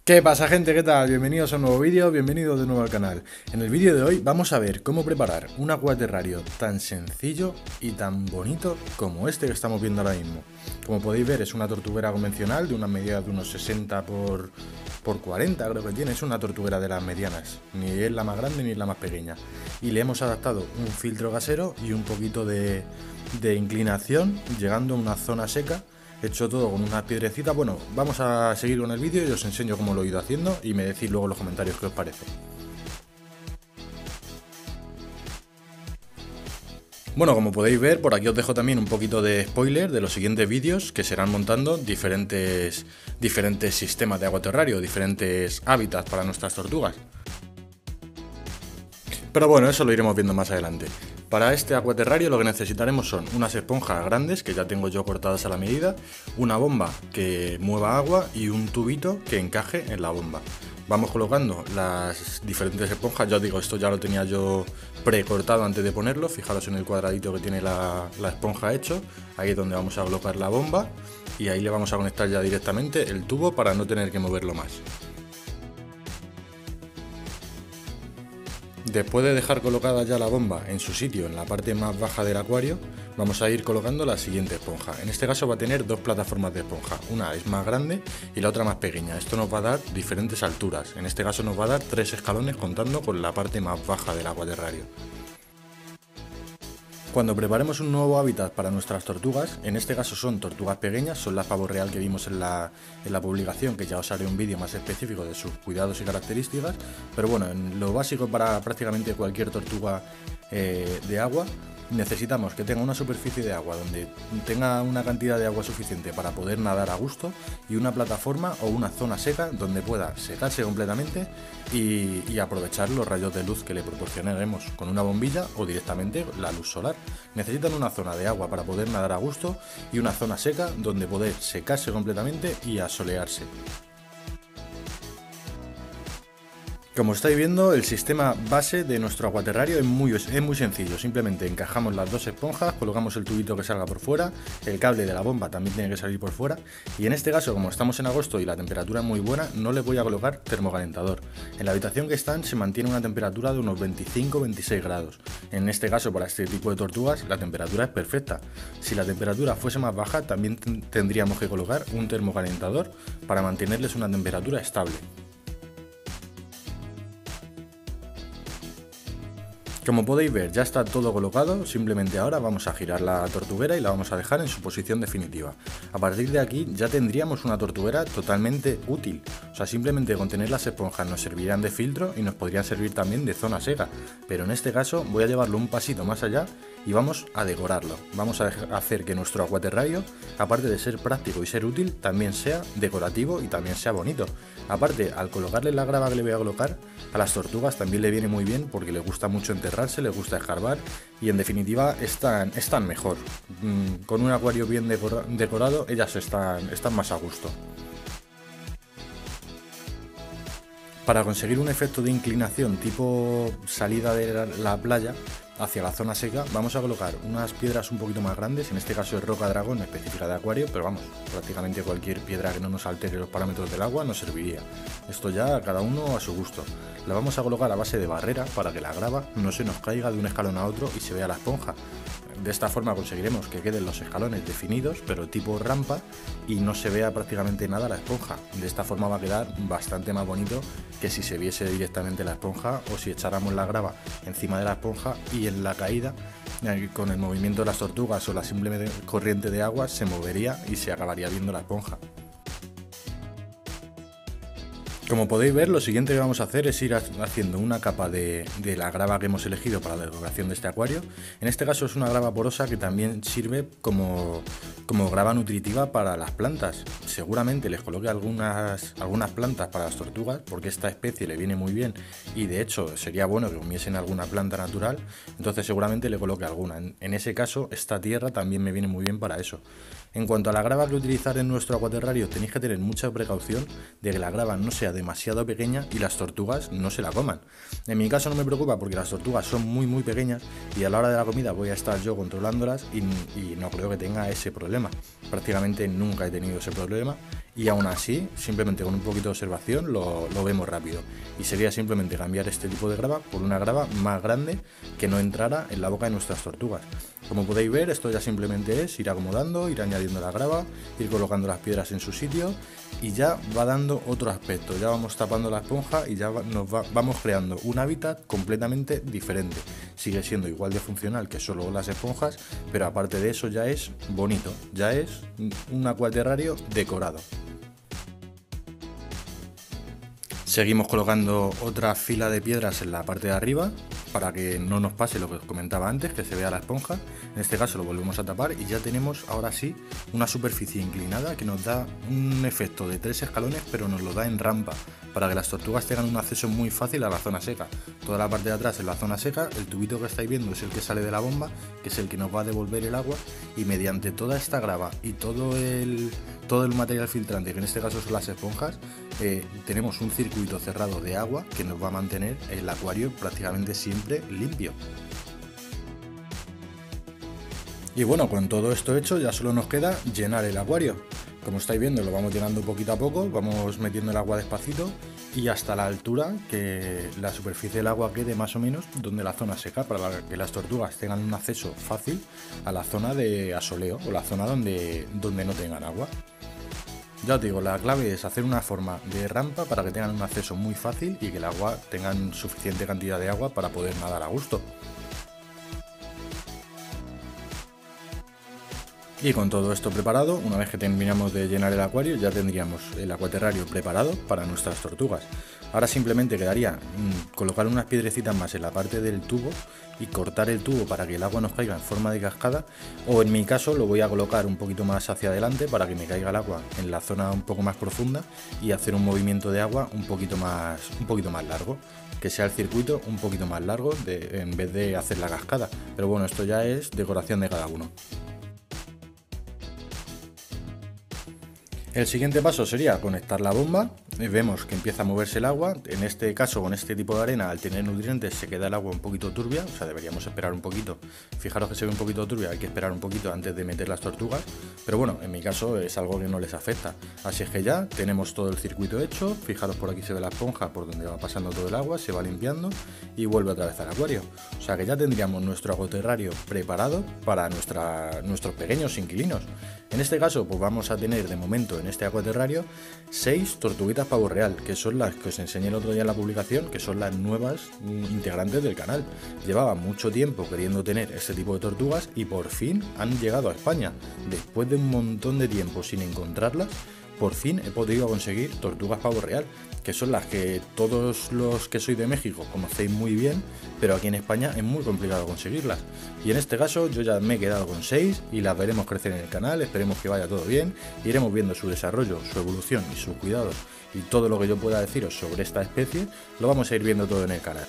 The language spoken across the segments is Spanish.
¿Qué pasa, gente? ¿Qué tal? Bienvenidos a un nuevo vídeo, bienvenidos de nuevo al canal. En el vídeo de hoy vamos a ver cómo preparar un acuaterrario tan sencillo y tan bonito como este que estamos viendo ahora mismo. Como podéis ver, es una tortuguera convencional de una medida de unos 60 por 40, creo que tiene. Es una tortuguera de las medianas, ni es la más grande ni es la más pequeña. Y le hemos adaptado un filtro casero y un poquito de inclinación, llegando a una zona seca. Hecho todo con unas piedrecitas. Bueno, vamos a seguir con el vídeo y os enseño cómo lo he ido haciendo y me decís luego en los comentarios qué os parece. Bueno, como podéis ver, por aquí os dejo también un poquito de spoiler de los siguientes vídeos que serán montando diferentes sistemas de acuaterrario, diferentes hábitats para nuestras tortugas. Pero bueno, eso lo iremos viendo más adelante. Para este acuaterrario lo que necesitaremos son unas esponjas grandes que ya tengo yo cortadas a la medida, una bomba que mueva agua y un tubito que encaje en la bomba. Vamos colocando las diferentes esponjas, ya os digo, esto ya lo tenía yo precortado antes de ponerlo, fijaros en el cuadradito que tiene la esponja hecho, ahí es donde vamos a colocar la bomba y ahí le vamos a conectar ya directamente el tubo para no tener que moverlo más. Después de dejar colocada ya la bomba en su sitio, en la parte más baja del acuario, vamos a ir colocando la siguiente esponja. En este caso va a tener dos plataformas de esponja, una es más grande y la otra más pequeña. Esto nos va a dar diferentes alturas, en este caso nos va a dar 3 escalones contando con la parte más baja del acuaterrario. Cuando preparemos un nuevo hábitat para nuestras tortugas, en este caso son tortugas pequeñas, son las pavo real que vimos en la publicación, que ya os haré un vídeo más específico de sus cuidados y características, pero bueno, en lo básico para prácticamente cualquier tortuga de agua, necesitamos que tenga una superficie de agua donde tenga una cantidad de agua suficiente para poder nadar a gusto y una plataforma o una zona seca donde pueda secarse completamente y aprovechar los rayos de luz que le proporcionaremos con una bombilla o directamente la luz solar. Necesitan una zona de agua para poder nadar a gusto y una zona seca donde poder secarse completamente y asolearse. Como estáis viendo, el sistema base de nuestro acuaterrario es muy sencillo. Simplemente encajamos las dos esponjas, colocamos el tubito que salga por fuera, el cable de la bomba también tiene que salir por fuera, y en este caso, como estamos en agosto y la temperatura es muy buena, no le voy a colocar termocalentador. En la habitación que están se mantiene una temperatura de unos 25-26 grados. En este caso, para este tipo de tortugas, la temperatura es perfecta. Si la temperatura fuese más baja, también tendríamos que colocar un termocalentador para mantenerles una temperatura estable. Como podéis ver, ya está todo colocado, simplemente ahora vamos a girar la tortuguera y la vamos a dejar en su posición definitiva. A partir de aquí ya tendríamos una tortuguera totalmente útil, o sea, simplemente con tener las esponjas nos servirían de filtro y nos podrían servir también de zona seca, pero en este caso voy a llevarlo un pasito más allá y vamos a decorarlo. Vamos a hacer que nuestro acuaterrario, aparte de ser práctico y ser útil, también sea decorativo y también sea bonito. Aparte, al colocarle la grava que le voy a colocar, a las tortugas también le viene muy bien porque les gusta mucho enterrarse, les gusta escarbar y en definitiva están mejor. Con un acuario bien decorado, ellas están más a gusto. Para conseguir un efecto de inclinación tipo salida de la playa hacia la zona seca, vamos a colocar unas piedras un poquito más grandes, en este caso es roca dragón específica de acuario, pero vamos, prácticamente cualquier piedra que no nos altere los parámetros del agua nos serviría. Esto ya cada uno a su gusto. La vamos a colocar a base de barrera para que la grava no se nos caiga de un escalón a otro y se vea la esponja. De esta forma conseguiremos que queden los escalones definidos, pero tipo rampa, y no se vea prácticamente nada la esponja. De esta forma va a quedar bastante más bonito que si se viese directamente la esponja o si echáramos la grava encima de la esponja y en la caída, con el movimiento de las tortugas o la simple corriente de agua, se movería y se acabaría viendo la esponja. Como podéis ver, lo siguiente que vamos a hacer es ir haciendo una capa de la grava que hemos elegido para la decoración de este acuario. En este caso es una grava porosa que también sirve como grava nutritiva para las plantas. Seguramente les coloque algunas plantas para las tortugas porque esta especie le viene muy bien y de hecho sería bueno que comiesen alguna planta natural, entonces seguramente le coloque alguna. En ese caso esta tierra también me viene muy bien para eso. En cuanto a la grava que utilizar en nuestro acuaterrario, tenéis que tener mucha precaución de que la grava no sea demasiado pequeña y las tortugas no se la coman. En mi caso no me preocupa porque las tortugas son muy pequeñas y a la hora de la comida voy a estar yo controlándolas y no creo que tenga ese problema. Prácticamente nunca he tenido ese problema y aún así, simplemente con un poquito de observación lo vemos rápido. Y sería simplemente cambiar este tipo de grava por una grava más grande que no entrara en la boca de nuestras tortugas. Como podéis ver, esto ya simplemente es ir acomodando, ir añadiendo la grava, ir colocando las piedras en su sitio y ya va dando otro aspecto. Ya vamos tapando la esponja y ya vamos creando un hábitat completamente diferente. Sigue siendo igual de funcional que solo las esponjas, pero aparte de eso ya es bonito, ya es un acuaterrario decorado. Seguimos colocando otra fila de piedras en la parte de arriba para que no nos pase lo que os comentaba antes, que se vea la esponja. En este caso lo volvemos a tapar y ya tenemos ahora sí una superficie inclinada que nos da un efecto de 3 escalones, pero nos lo da en rampa, para que las tortugas tengan un acceso muy fácil a la zona seca. Toda la parte de atrás es la zona seca, el tubito que estáis viendo es el que sale de la bomba, que es el que nos va a devolver el agua, y mediante toda esta grava y todo el material filtrante, que en este caso son las esponjas, tenemos un circuito cerrado de agua que nos va a mantener el acuario prácticamente siempre limpio. Y bueno, con todo esto hecho ya solo nos queda llenar el acuario. Como estáis viendo, lo vamos llenando poquito a poco, vamos metiendo el agua despacito y hasta la altura que la superficie del agua quede más o menos donde la zona seca, para que las tortugas tengan un acceso fácil a la zona de asoleo o la zona donde no tengan agua. Ya os digo, la clave es hacer una forma de rampa para que tengan un acceso muy fácil y que el agua tengan suficiente cantidad de agua para poder nadar a gusto. Y con todo esto preparado, una vez que terminamos de llenar el acuario, ya tendríamos el acuaterrario preparado para nuestras tortugas. Ahora simplemente quedaría colocar unas piedrecitas más en la parte del tubo y cortar el tubo para que el agua nos caiga en forma de cascada, o en mi caso lo voy a colocar un poquito más hacia adelante para que me caiga el agua en la zona un poco más profunda y hacer un movimiento de agua un poquito más largo, que sea el circuito un poquito más largo en vez de hacer la cascada. Pero bueno, esto ya es decoración de cada uno. El siguiente paso sería conectar la bomba. Vemos que empieza a moverse el agua. En este caso, con este tipo de arena, al tener nutrientes, se queda el agua un poquito turbia, o sea, deberíamos esperar un poquito. Fijaros que se ve un poquito turbia, hay que esperar un poquito antes de meter las tortugas, pero bueno, en mi caso es algo que no les afecta. Así es que ya tenemos todo el circuito hecho. Fijaros, por aquí se ve la esponja por donde va pasando todo el agua, se va limpiando y vuelve otra vez al acuario. O sea que ya tendríamos nuestro acuaterrario preparado para nuestros pequeños inquilinos. En este caso, pues vamos a tener de momento en este acuaterrario 6 tortuguitas pavo real, que son las que os enseñé el otro día en la publicación, que son las nuevas integrantes del canal. Llevaba mucho tiempo queriendo tener este tipo de tortugas y por fin han llegado a España. Después de un montón de tiempo sin encontrarlas, por fin he podido conseguir tortugas pavo real, que son las que todos los que sois de México conocéis muy bien, pero aquí en España es muy complicado conseguirlas. Y en este caso yo ya me he quedado con 6 y las veremos crecer en el canal, esperemos que vaya todo bien, iremos viendo su desarrollo, su evolución y sus cuidados, y todo lo que yo pueda deciros sobre esta especie lo vamos a ir viendo todo en el canal.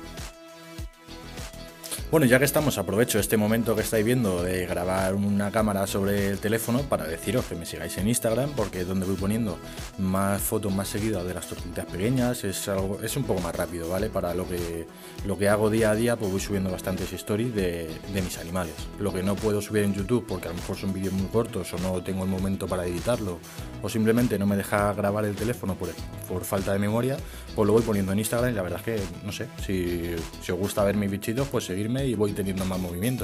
Bueno, ya que estamos, aprovecho este momento que estáis viendo de grabar una cámara sobre el teléfono para deciros que me sigáis en Instagram, porque es donde voy poniendo más fotos más seguidas de las tortuguitas pequeñas. Es un poco más rápido, ¿vale? Para lo que hago día a día, pues voy subiendo bastantes stories de mis animales. Lo que no puedo subir en YouTube, porque a lo mejor son vídeos muy cortos o no tengo el momento para editarlo, o simplemente no me deja grabar el teléfono por falta de memoria, pues lo voy poniendo en Instagram. Y la verdad es que, no sé, si os gusta ver mis bichitos, pues seguirme y voy teniendo más movimiento.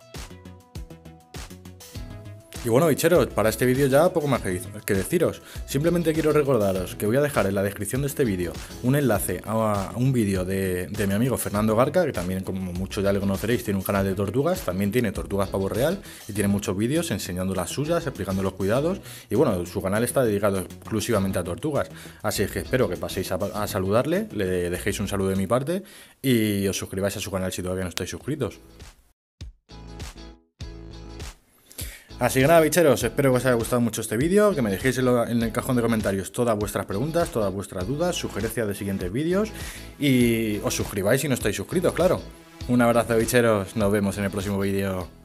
Y bueno, bicheros, para este vídeo ya poco más que deciros. Simplemente quiero recordaros que voy a dejar en la descripción de este vídeo un enlace a un vídeo de mi amigo Fernando Garca, que también, como muchos ya le conoceréis, tiene un canal de tortugas, también tiene tortugas pavo real y tiene muchos vídeos enseñando las suyas, explicando los cuidados, y bueno, su canal está dedicado exclusivamente a tortugas. Así es que espero que paséis a saludarle, le dejéis un saludo de mi parte y os suscribáis a su canal si todavía no estáis suscritos. Así que nada, bicheros, espero que os haya gustado mucho este vídeo, que me dejéis en el cajón de comentarios todas vuestras preguntas, todas vuestras dudas, sugerencias de siguientes vídeos y os suscribáis si no estáis suscritos, claro. Un abrazo, bicheros, nos vemos en el próximo vídeo.